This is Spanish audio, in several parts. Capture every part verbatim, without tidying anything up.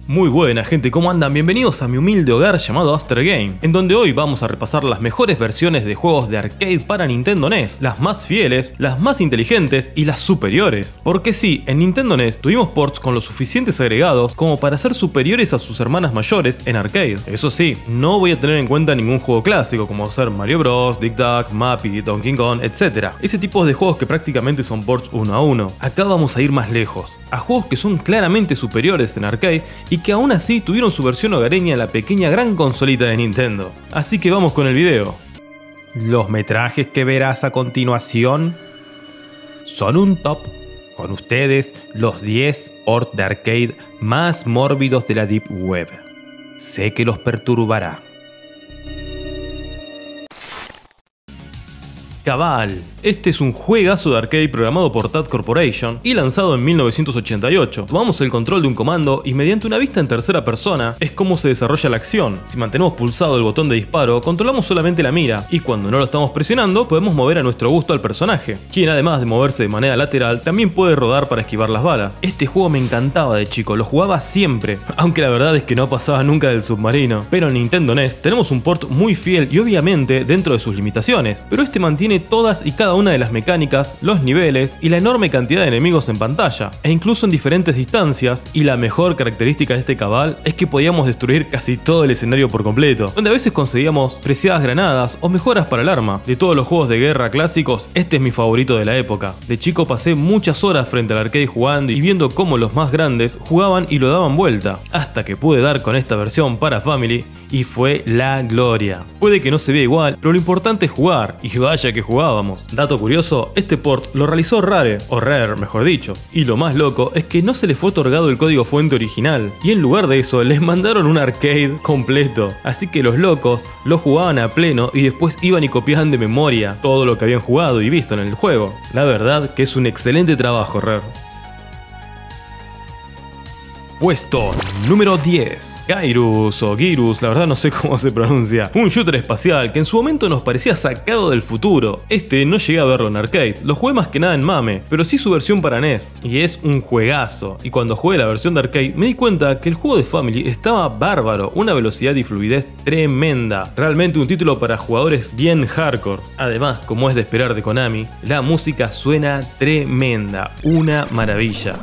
Muy buena gente, ¿cómo andan? Bienvenidos a mi humilde hogar llamado After Game, en donde hoy vamos a repasar las mejores versiones de juegos de arcade para Nintendo N E S, las más fieles, las más inteligentes y las superiores. Porque sí, en Nintendo N E S tuvimos ports con los suficientes agregados como para ser superiores a sus hermanas mayores en arcade. Eso sí, no voy a tener en cuenta ningún juego clásico como ser Mario Bros, Dig Dug, Mappy, Donkey Kong, etcétera. Ese tipo de juegos que prácticamente son ports uno a uno. Acá vamos a ir más lejos, a juegos que son claramente superiores en arcade y que aún así tuvieron su versión hogareña en la pequeña gran consolita de Nintendo. Así que vamos con el video. Los metrajes que verás a continuación son un top. Con ustedes, los diez ports de arcade más mórbidos de la Deep Web. Sé que los perturbará. Cabal. Este es un juegazo de arcade programado por Tad Corporation y lanzado en mil novecientos ochenta y ocho. Tomamos el control de un comando y mediante una vista en tercera persona es como se desarrolla la acción. Si mantenemos pulsado el botón de disparo, controlamos solamente la mira y cuando no lo estamos presionando podemos mover a nuestro gusto al personaje, quien además de moverse de manera lateral también puede rodar para esquivar las balas. Este juego me encantaba de chico, lo jugaba siempre, aunque la verdad es que no pasaba nunca del submarino. Pero en Nintendo N E S tenemos un port muy fiel y obviamente dentro de sus limitaciones, pero este mantiene todas y cada una de las mecánicas, los niveles y la enorme cantidad de enemigos en pantalla, e incluso en diferentes distancias, y la mejor característica de este Cabal es que podíamos destruir casi todo el escenario por completo, donde a veces conseguíamos preciadas granadas o mejoras para el arma. De todos los juegos de guerra clásicos, este es mi favorito de la época. De chico pasé muchas horas frente al arcade jugando y viendo cómo los más grandes jugaban y lo daban vuelta, hasta que pude dar con esta versión para Family y fue la gloria. Puede que no se vea igual, pero lo importante es jugar, y vaya que jugábamos. Dato curioso, este port lo realizó Rare, o Rare mejor dicho, y lo más loco es que no se le fue otorgado el código fuente original, y en lugar de eso les mandaron un arcade completo, así que los locos lo jugaban a pleno y después iban y copiaban de memoria todo lo que habían jugado y visto en el juego. La verdad que es un excelente trabajo, Rare. Puesto número diez. Gyruss o Gyruss, la verdad no sé cómo se pronuncia. Un shooter espacial que en su momento nos parecía sacado del futuro. Este no llegué a verlo en arcade, lo jugué más que nada en MAME, pero sí su versión para N E S. Y es un juegazo. Y cuando jugué la versión de arcade me di cuenta que el juego de Family estaba bárbaro, una velocidad y fluidez tremenda. Realmente un título para jugadores bien hardcore. Además, como es de esperar de Konami, la música suena tremenda, una maravilla.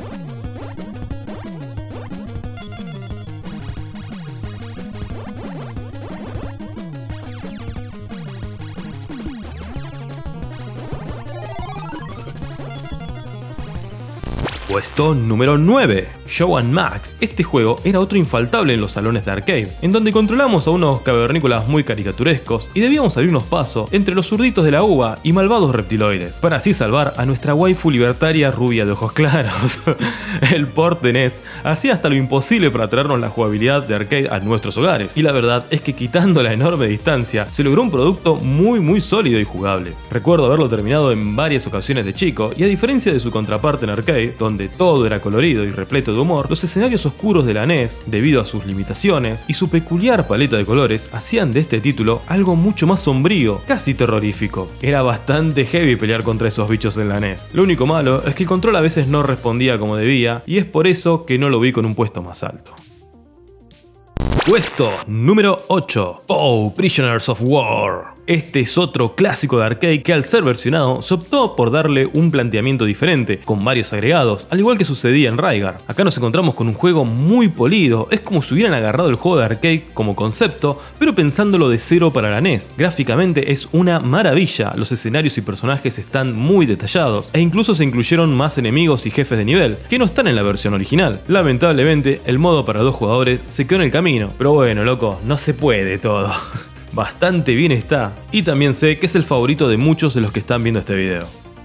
Puesto número nueve. Shaw and Max. Este juego era otro infaltable en los salones de arcade, en donde controlamos a unos cavernícolas muy caricaturescos y debíamos abrirnos paso entre los zurditos de la uva y malvados reptiloides, para así salvar a nuestra waifu libertaria rubia de ojos claros. El port de N E S hacía hasta lo imposible para traernos la jugabilidad de arcade a nuestros hogares, y la verdad es que quitando la enorme distancia, se logró un producto muy muy sólido y jugable. Recuerdo haberlo terminado en varias ocasiones de chico, y a diferencia de su contraparte en arcade, donde todo era colorido y repleto de humor, los escenarios oscuros de la N E S, debido a sus limitaciones y su peculiar paleta de colores, hacían de este título algo mucho más sombrío, casi terrorífico. Era bastante heavy pelear contra esos bichos en la N E S. Lo único malo es que el control a veces no respondía como debía, y es por eso que no lo vi con un puesto más alto. Puesto número ocho. Poe Prisoners of War. Este es otro clásico de arcade que al ser versionado se optó por darle un planteamiento diferente, con varios agregados, al igual que sucedía en Rygar. Acá nos encontramos con un juego muy polido, es como si hubieran agarrado el juego de arcade como concepto, pero pensándolo de cero para la N E S. Gráficamente es una maravilla, los escenarios y personajes están muy detallados, e incluso se incluyeron más enemigos y jefes de nivel, que no están en la versión original. Lamentablemente, el modo para dos jugadores se quedó en el camino, pero bueno, loco, no se puede todo. Bastante bien está, y también sé que es el favorito de muchos de los que están viendo este video.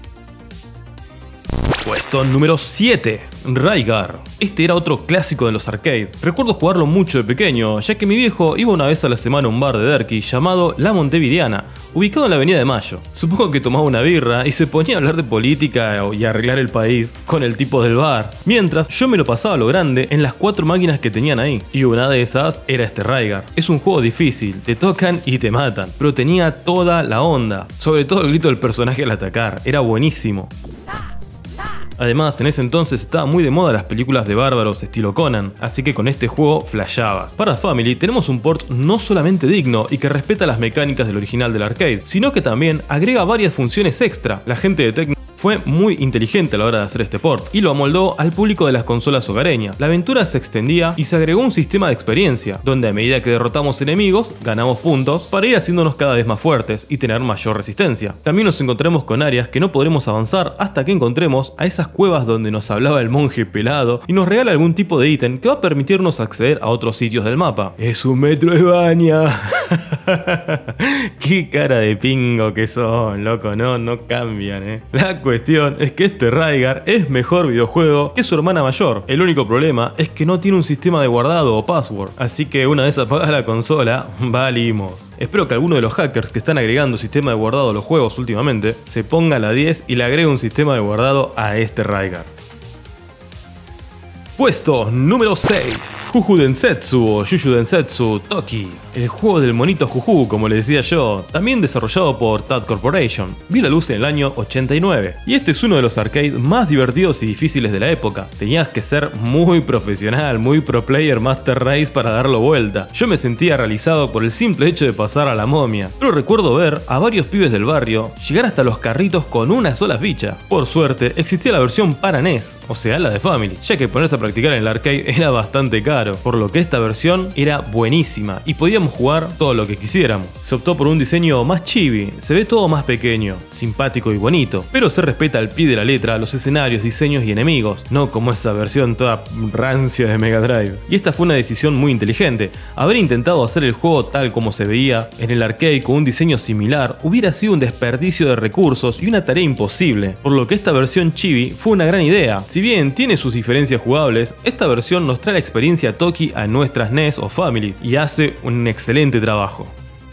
Puesto número siete. Rygar. Este era otro clásico de los arcade. Recuerdo jugarlo mucho de pequeño, ya que mi viejo iba una vez a la semana a un bar de Derqui llamado La Montevideana, ubicado en la avenida de Mayo. Supongo que tomaba una birra y se ponía a hablar de política y arreglar el país con el tipo del bar, mientras yo me lo pasaba a lo grande en las cuatro máquinas que tenían ahí. Y una de esas era este Rygar. Es un juego difícil, te tocan y te matan, pero tenía toda la onda, sobre todo el grito del personaje al atacar, era buenísimo. Además, en ese entonces estaban muy de moda las películas de bárbaros estilo Conan, así que con este juego flasheabas. Para Family tenemos un port no solamente digno y que respeta las mecánicas del original del arcade, sino que también agrega varias funciones extra. La gente de Tecmo fue muy inteligente a la hora de hacer este port y lo amoldó al público de las consolas hogareñas. La aventura se extendía y se agregó un sistema de experiencia, donde a medida que derrotamos enemigos, ganamos puntos para ir haciéndonos cada vez más fuertes y tener mayor resistencia. También nos encontramos con áreas que no podremos avanzar hasta que encontremos a esas cuevas donde nos hablaba el monje pelado y nos regala algún tipo de ítem que va a permitirnos acceder a otros sitios del mapa. ¡Es un Metroidvania! ¡Qué cara de pingo que son, loco! No, no cambian, eh. La cuestión es que este Rygar es mejor videojuego que su hermana mayor. El único problema es que no tiene un sistema de guardado o password, así que una vez apagada la consola, valimos. Espero que alguno de los hackers que están agregando sistema de guardado a los juegos últimamente se ponga a la diez y le agregue un sistema de guardado a este Rygar. Puesto número seis. Juju Densetsu o Juju Densetsu Toki. El juego del monito Juju, como le decía yo, también desarrollado por T A D Corporation. Vio la luz en el año ochenta y nueve. Y este es uno de los arcades más divertidos y difíciles de la época. Tenías que ser muy profesional, muy pro player Master Race para darlo vuelta. Yo me sentía realizado por el simple hecho de pasar a la momia. Pero recuerdo ver a varios pibes del barrio llegar hasta los carritos con una sola ficha. Por suerte, existía la versión para N E S, o sea la de Family, ya que ponerse a practicar en el arcade era bastante caro, por lo que esta versión era buenísima y podíamos jugar todo lo que quisiéramos. Se optó por un diseño más chibi, se ve todo más pequeño, simpático y bonito, pero se respeta al pie de la letra los escenarios, diseños y enemigos, no como esa versión toda rancia de Mega Drive. Y esta fue una decisión muy inteligente. Haber intentado hacer el juego tal como se veía en el arcade con un diseño similar hubiera sido un desperdicio de recursos y una tarea imposible, por lo que esta versión chibi fue una gran idea. Si bien tiene sus diferencias jugables, esta versión nos trae la experiencia Toki a nuestras N E S o Family y hace un excelente trabajo.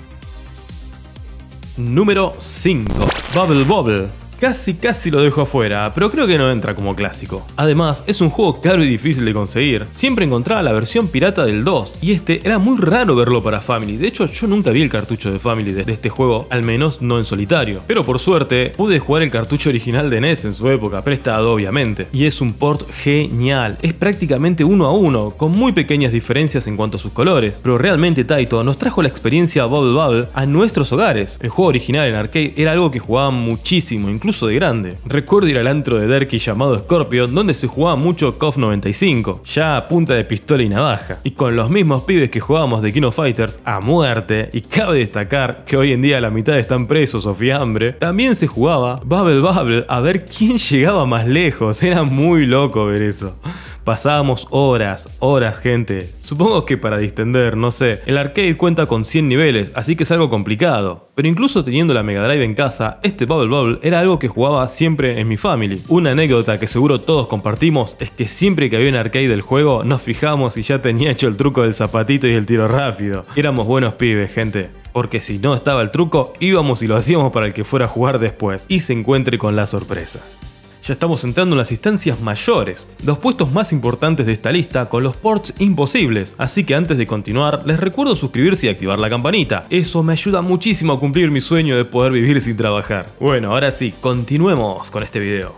Número cinco. Bubble Bobble. Casi casi lo dejo afuera, pero creo que no entra como clásico. Además, es un juego caro y difícil de conseguir. Siempre encontraba la versión pirata del dos, y este era muy raro verlo para Family. De hecho, yo nunca vi el cartucho de Family de este juego, al menos no en solitario. Pero por suerte, pude jugar el cartucho original de N E S en su época, prestado obviamente. Y es un port genial, es prácticamente uno a uno, con muy pequeñas diferencias en cuanto a sus colores. Pero realmente Taito nos trajo la experiencia Bubble Bubble a nuestros hogares. El juego original en arcade era algo que jugaba muchísimo, incluso de grande. Recuerdo ir al antro de Derky llamado Scorpion, donde se jugaba mucho C O F noventa y cinco, ya a punta de pistola y navaja, y con los mismos pibes que jugábamos de King of Fighters a muerte. Y cabe destacar que hoy en día la mitad están presos o fiambre. También se jugaba Bubble Bubble a ver quién llegaba más lejos. Era muy loco ver eso. Pasábamos horas, horas, gente. Supongo que para distender, no sé. El arcade cuenta con cien niveles, así que es algo complicado. Pero incluso teniendo la Mega Drive en casa, este Bubble Bubble era algo que jugaba siempre en mi Family. Una anécdota que seguro todos compartimos es que siempre que había un arcade del juego, nos fijamos si ya tenía hecho el truco del zapatito y el tiro rápido. Éramos buenos pibes, gente. Porque si no estaba el truco, íbamos y lo hacíamos para el que fuera a jugar después y se encuentre con la sorpresa. Ya estamos entrando en las instancias mayores, los puestos más importantes de esta lista con los ports imposibles, así que antes de continuar les recuerdo suscribirse y activar la campanita, eso me ayuda muchísimo a cumplir mi sueño de poder vivir sin trabajar. Bueno, ahora sí, continuemos con este video.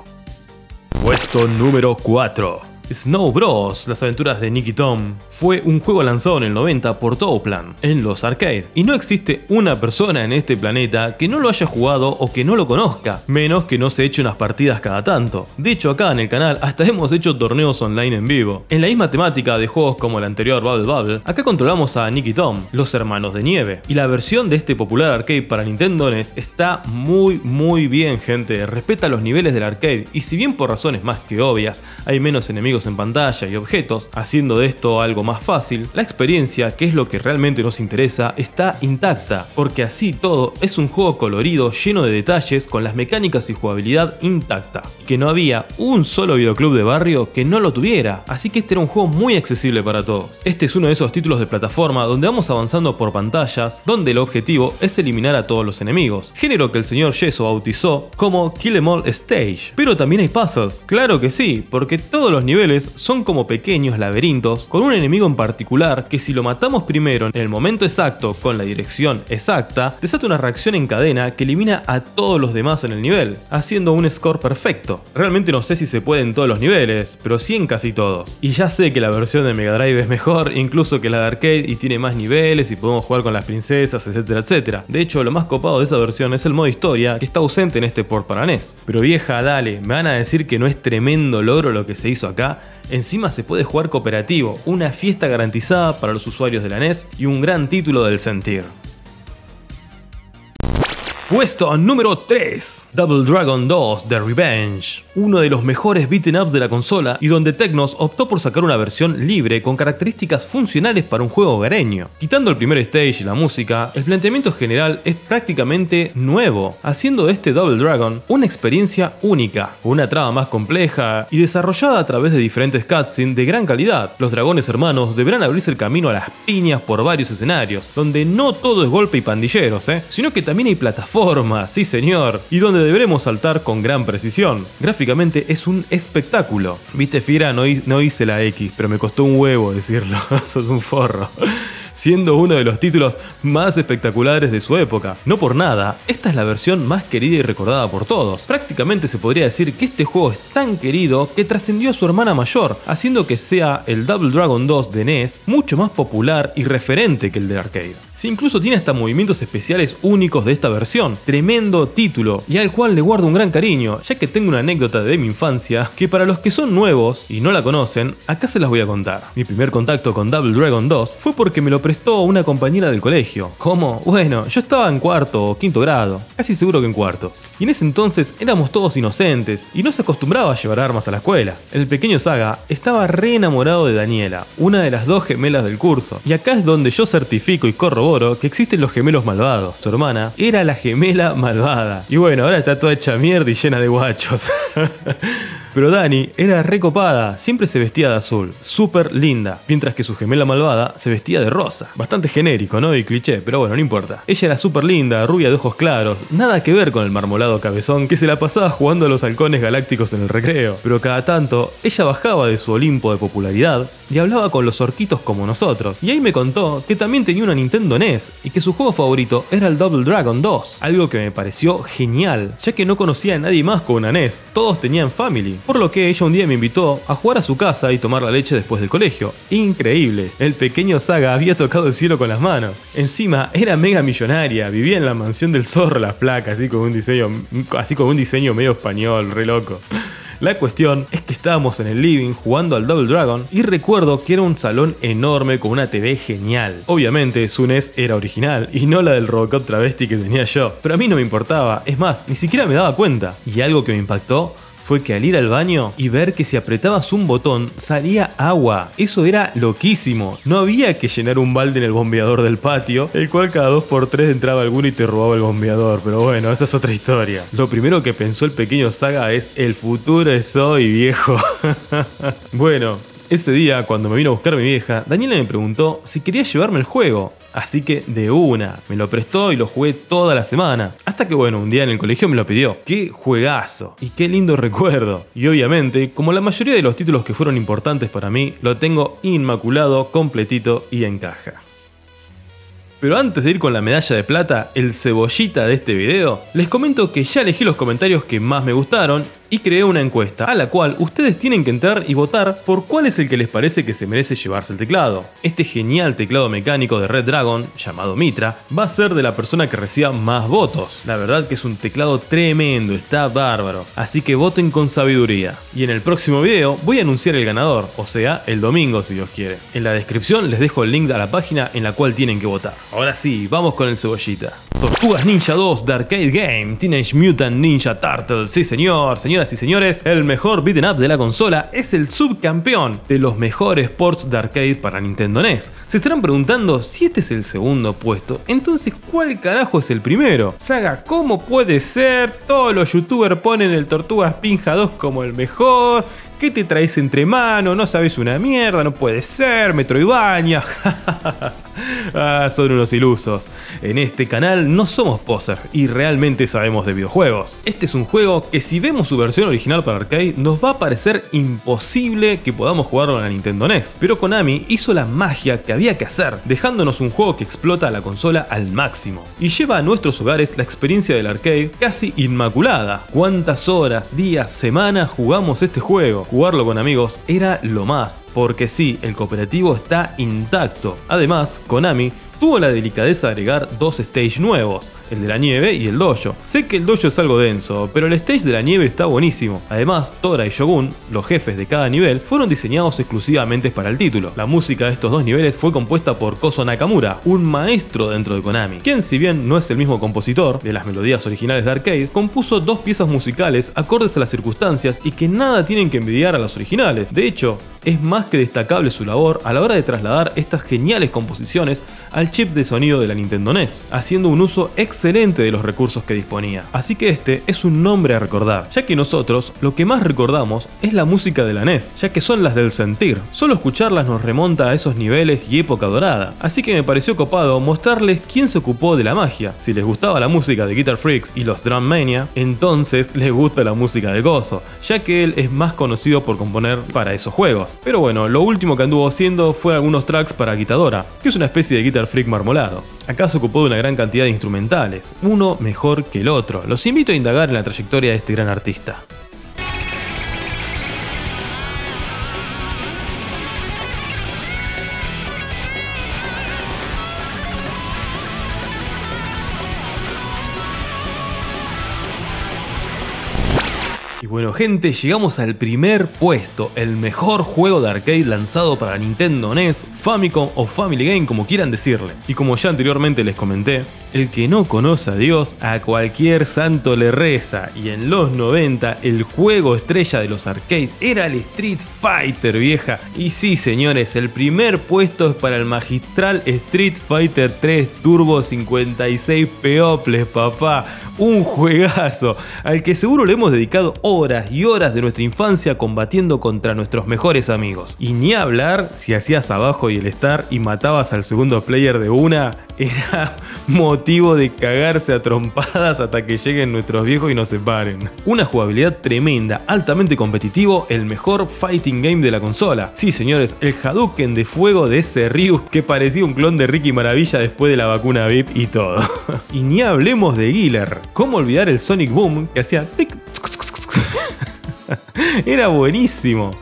Puesto número cuatro. Snow Bros. Las aventuras de Nicky Tom fue un juego lanzado en el noventa por Toaplan en los arcades, y no existe una persona en este planeta que no lo haya jugado o que no lo conozca, menos que no se eche unas partidas cada tanto. De hecho, acá en el canal hasta hemos hecho torneos online en vivo. En la misma temática de juegos como el anterior Bubble Bubble, acá controlamos a Nicky Tom, los hermanos de nieve, y la versión de este popular arcade para Nintendo N E S está muy muy bien, gente. Respeta los niveles del arcade, y si bien por razones más que obvias hay menos enemigos en pantalla y objetos, haciendo de esto algo más fácil, la experiencia, que es lo que realmente nos interesa, está intacta, porque así todo es un juego colorido lleno de detalles con las mecánicas y jugabilidad intacta, que no había un solo videoclub de barrio que no lo tuviera, así que este era un juego muy accesible para todos. Este es uno de esos títulos de plataforma donde vamos avanzando por pantallas, donde el objetivo es eliminar a todos los enemigos, género que el señor Yeso bautizó como Kill 'em All Stage. Pero también hay puzzles, claro que sí, porque todos los niveles niveles son como pequeños laberintos con un enemigo en particular que si lo matamos primero en el momento exacto con la dirección exacta, desata una reacción en cadena que elimina a todos los demás en el nivel, haciendo un score perfecto. Realmente no sé si se puede en todos los niveles, pero sí en casi todos. Y ya sé que la versión de Mega Drive es mejor incluso que la de arcade y tiene más niveles y podemos jugar con las princesas, etcétera, etcétera. De hecho, lo más copado de esa versión es el modo historia, que está ausente en este port para N E S. Pero vieja, dale, me van a decir que no es tremendo logro lo que se hizo acá. Encima se puede jugar cooperativo, una fiesta garantizada para los usuarios de la N E S y un gran título del sentir. Puesto número tres. Double Dragon dos The Revenge. Uno de los mejores beat'em ups de la consola y donde Technos optó por sacar una versión libre con características funcionales para un juego hogareño. Quitando el primer stage y la música, el planteamiento general es prácticamente nuevo, haciendo de este Double Dragon una experiencia única, con una trama más compleja y desarrollada a través de diferentes cutscenes de gran calidad. Los dragones hermanos deberán abrirse el camino a las piñas por varios escenarios, donde no todo es golpe y pandilleros, ¿eh? sino que también hay plataformas, sí señor, y donde deberemos saltar con gran precisión. Gráficamente es un espectáculo. Viste, fiera, no, no hice la X, pero me costó un huevo decirlo. Sos un forro. Siendo uno de los títulos más espectaculares de su época. No por nada, esta es la versión más querida y recordada por todos. Prácticamente se podría decir que este juego es tan querido que trascendió a su hermana mayor, haciendo que sea el Double Dragon dos de N E S mucho más popular y referente que el de arcade. Si incluso tiene hasta movimientos especiales únicos de esta versión. Tremendo título, y al cual le guardo un gran cariño, ya que tengo una anécdota de mi infancia que para los que son nuevos y no la conocen, acá se las voy a contar. Mi primer contacto con Double Dragon dos fue porque me lo prestó una compañera del colegio. ¿Cómo? Bueno, yo estaba en cuarto o quinto grado, casi seguro que en cuarto. Y en ese entonces éramos todos inocentes y no se acostumbraba a llevar armas a la escuela. El pequeño Saga estaba re enamorado de Daniela, una de las dos gemelas del curso. Y acá es donde yo certifico y corroboro que existen los gemelos malvados. Su hermana era la gemela malvada. Y bueno, ahora está toda hecha mierda y llena de guachos. Pero Dani era recopada, siempre se vestía de azul, súper linda, mientras que su gemela malvada se vestía de rosa. Bastante genérico, ¿no? Y cliché, pero bueno, no importa. Ella era súper linda, rubia de ojos claros, nada que ver con el marmolado cabezón que se la pasaba jugando a los halcones galácticos en el recreo. Pero cada tanto, ella bajaba de su Olimpo de popularidad y hablaba con los orquitos como nosotros. Y ahí me contó que también tenía una Nintendo N E S y que su juego favorito era el Double Dragon dos. Algo que me pareció genial, ya que no conocía a nadie más con una N E S, todos tenían Family. Por lo que ella un día me invitó a jugar a su casa y tomar la leche después del colegio. Increíble, el pequeño Saga había tocado el cielo con las manos. Encima era mega millonaria, vivía en la mansión del zorro la placa, así con un diseño, así con un diseño medio español, re loco. La cuestión es que estábamos en el living jugando al Double Dragon y recuerdo que era un salón enorme con una T V genial. Obviamente su N E S era original y no la del Robocop travesti que tenía yo, pero a mí no me importaba, es más, ni siquiera me daba cuenta. Y algo que me impactó fue que al ir al baño y ver que si apretabas un botón salía agua. Eso era loquísimo. No había que llenar un balde en el bombeador del patio, el cual cada dos por tres entraba alguno y te robaba el bombeador. Pero bueno, esa es otra historia. Lo primero que pensó el pequeño Saga es: el futuro es hoy, viejo. Bueno, ese día, cuando me vino a buscar mi vieja, Daniela me preguntó si quería llevarme el juego. Así que de una, me lo prestó y lo jugué toda la semana. Hasta que bueno, un día en el colegio me lo pidió. ¡Qué juegazo! Y qué lindo recuerdo. Y obviamente, como la mayoría de los títulos que fueron importantes para mí, lo tengo inmaculado, completito y en caja. Pero antes de ir con la medalla de plata, el cebollita de este video, les comento que ya elegí los comentarios que más me gustaron y creé una encuesta, a la cual ustedes tienen que entrar y votar por cuál es el que les parece que se merece llevarse el teclado. Este genial teclado mecánico de Red Dragon, llamado Mitra, va a ser de la persona que reciba más votos. La verdad que es un teclado tremendo, está bárbaro, así que voten con sabiduría. Y en el próximo video voy a anunciar el ganador, o sea, el domingo si Dios quiere. En la descripción les dejo el link a la página en la cual tienen que votar. Ahora sí, vamos con el cebollita. Tortugas Ninja dos de Arcade Game, Teenage Mutant Ninja Turtles. Sí señor, señoras y señores, el mejor beat'em up de la consola es el subcampeón de los mejores ports de arcade para Nintendo N E S. Se estarán preguntando si este es el segundo puesto, entonces ¿cuál carajo es el primero? Saga, ¿cómo puede ser? Todos los youtubers ponen el Tortugas Ninja dos como el mejor. ¿Qué te traes entre manos? No sabes una mierda, no puede ser, Metroidvania. Ah, son unos ilusos. En este canal no somos posers y realmente sabemos de videojuegos. Este es un juego que si vemos su versión original para arcade nos va a parecer imposible que podamos jugarlo en la Nintendo N E S. Pero Konami hizo la magia que había que hacer, dejándonos un juego que explota la consola al máximo. Y lleva a nuestros hogares la experiencia del arcade casi inmaculada. ¿Cuántas horas, días, semanas jugamos este juego? Jugarlo con amigos era lo más, porque sí, el cooperativo está intacto. Además, Konami tuvo la delicadeza de agregar dos stage nuevos, el de la nieve y el dojo. Sé que el dojo es algo denso, pero el stage de la nieve está buenísimo. Además, Tora y Shogun, los jefes de cada nivel, fueron diseñados exclusivamente para el título. La música de estos dos niveles fue compuesta por Kozo Nakamura, un maestro dentro de Konami, quien, si bien no es el mismo compositor de las melodías originales de arcade, compuso dos piezas musicales acordes a las circunstancias y que nada tienen que envidiar a las originales. De hecho, es más que destacable su labor a la hora de trasladar estas geniales composiciones al chip de sonido de la Nintendo N E S, haciendo un uso excelente de los recursos que disponía. Así que este es un nombre a recordar, ya que nosotros lo que más recordamos es la música de la N E S, ya que son las del sentir. Solo escucharlas nos remonta a esos niveles y época dorada, así que me pareció copado mostrarles quién se ocupó de la magia. Si les gustaba la música de Guitar Freaks y los Drum Mania, entonces les gusta la música de Kozo, ya que él es más conocido por componer para esos juegos. Pero bueno, lo último que anduvo haciendo fue algunos tracks para Guitadora, que es una especie de Guitar Freak marmolado. Acá se ocupó de una gran cantidad de instrumentales, uno mejor que el otro. Los invito a indagar en la trayectoria de este gran artista. Y bueno gente, llegamos al primer puesto, el mejor juego de arcade lanzado para Nintendo N E S, Famicom o Family Game como quieran decirle. Y como ya anteriormente les comenté, el que no conoce a Dios, a cualquier santo le reza. Y en los noventa el juego estrella de los arcades era el Street Fighter, vieja. Y sí señores, el primer puesto es para el magistral Street Fighter tres Turbo cincuenta y seis Peoples, papá. Un juegazo al que seguro le hemos dedicado horas y horas de nuestra infancia combatiendo contra nuestros mejores amigos. Y ni hablar si hacías abajo y el Star y matabas al segundo player de una, era motivo de cagarse a trompadas hasta que lleguen nuestros viejos y nos separen. Una jugabilidad tremenda, altamente competitivo, el mejor fighting game de la consola. Sí señores, el Hadouken de fuego de ese Ryu que parecía un clon de Ricky Maravilla después de la vacuna V I P y todo. Y ni hablemos de Guiller. ¿Cómo olvidar el Sonic Boom que hacía tic? Era buenísimo.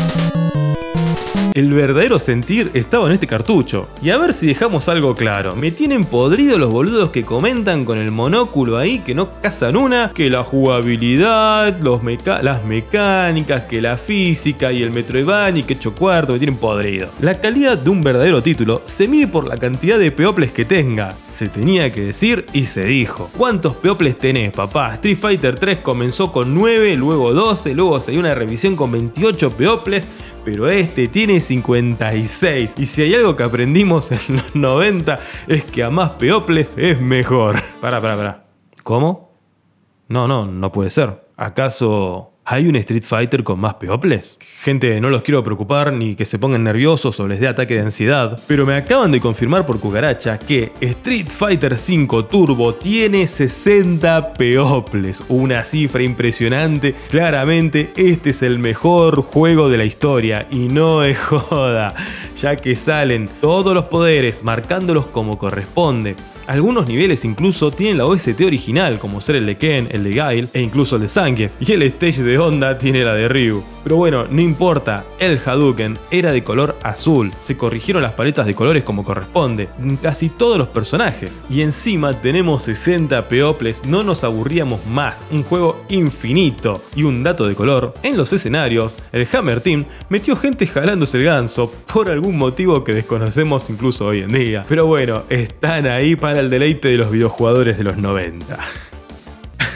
El verdadero sentir estaba en este cartucho. Y a ver si dejamos algo claro. Me tienen podrido los boludos que comentan con el monóculo ahí que no cazan una, que la jugabilidad, los meca las mecánicas, que la física y el Metroidvania y que hecho cuarto, me tienen podrido. La calidad de un verdadero título se mide por la cantidad de peoples que tenga. Se tenía que decir y se dijo. ¿Cuántos peoples tenés, papá? Street Fighter tres comenzó con nueve, luego doce, luego se dio una revisión con veintiocho peoples, pero este tiene cincuenta y seis. Y si hay algo que aprendimos en los noventa es que a más peoples es mejor. Pará, pará, pará. ¿Cómo? No, no, no puede ser. ¿Acaso hay un Street Fighter con más peoples? Gente, no los quiero preocupar ni que se pongan nerviosos o les dé ataque de ansiedad, pero me acaban de confirmar por cucaracha que Street Fighter cinco Turbo tiene sesenta peoples, una cifra impresionante. Claramente este es el mejor juego de la historia y no es joda, ya que salen todos los poderes marcándolos como corresponde. Algunos niveles incluso tienen la O S T original, como ser el de Ken, el de Guile e incluso el de Zangief, y el stage de Honda tiene la de Ryu. Pero bueno, no importa, el Hadouken era de color azul, se corrigieron las paletas de colores como corresponde, en casi todos los personajes. Y encima tenemos sesenta peoples, no nos aburríamos más, un juego infinito. Y un dato de color, en los escenarios, el Hammer Team metió gente jalándose el ganso, por algún motivo que desconocemos incluso hoy en día. Pero bueno, están ahí para el deleite de los videojugadores de los noventa.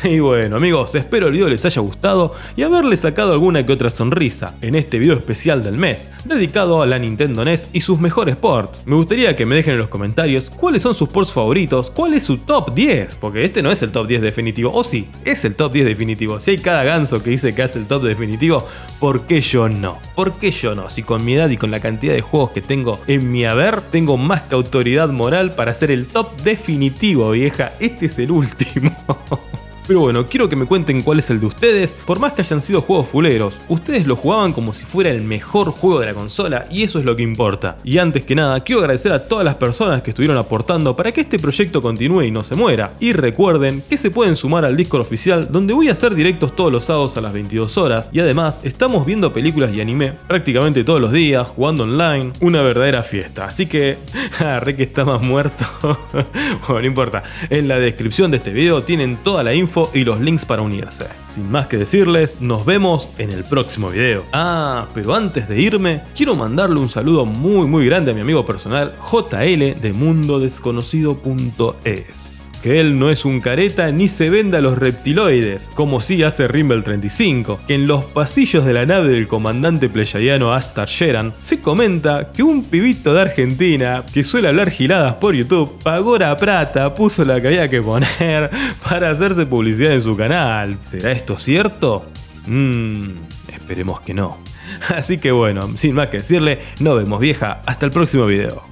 Y bueno amigos, espero el video les haya gustado y haberles sacado alguna que otra sonrisa en este video especial del mes, dedicado a la Nintendo N E S y sus mejores ports. Me gustaría que me dejen en los comentarios cuáles son sus ports favoritos, cuál es su top diez, porque este no es el top diez definitivo, o sí, es el top diez definitivo. Si hay cada ganso que dice que hace el top definitivo, ¿por qué yo no? ¿Por qué yo no? Si con mi edad y con la cantidad de juegos que tengo en mi haber, tengo más que autoridad moral para hacer el top definitivo, vieja. Este es el último. Pero bueno, quiero que me cuenten cuál es el de ustedes. Por más que hayan sido juegos fuleros, ustedes lo jugaban como si fuera el mejor juego de la consola y eso es lo que importa. Y antes que nada, quiero agradecer a todas las personas que estuvieron aportando para que este proyecto continúe y no se muera. Y recuerden que se pueden sumar al Discord oficial, donde voy a hacer directos todos los sábados a las veintidós horas. Y además, estamos viendo películas y anime prácticamente todos los días, jugando online, una verdadera fiesta. Así que, re que está más muerto. Bueno, no importa. En la descripción de este video tienen toda la info y los links para unirse. Sin más que decirles, nos vemos en el próximo video. Ah, pero antes de irme, quiero mandarle un saludo muy muy grande a mi amigo personal J L de mundo desconocido punto es. Que él no es un careta ni se venda a los reptiloides, como sí hace Rimbel treinta y cinco, que en los pasillos de la nave del comandante pleyadiano Astar Sheran se comenta que un pibito de Argentina, que suele hablar giladas por YouTube, pagó la plata, puso la que había que poner para hacerse publicidad en su canal. ¿Será esto cierto? Mmm, esperemos que no. Así que bueno, sin más que decirle, nos vemos vieja, hasta el próximo video.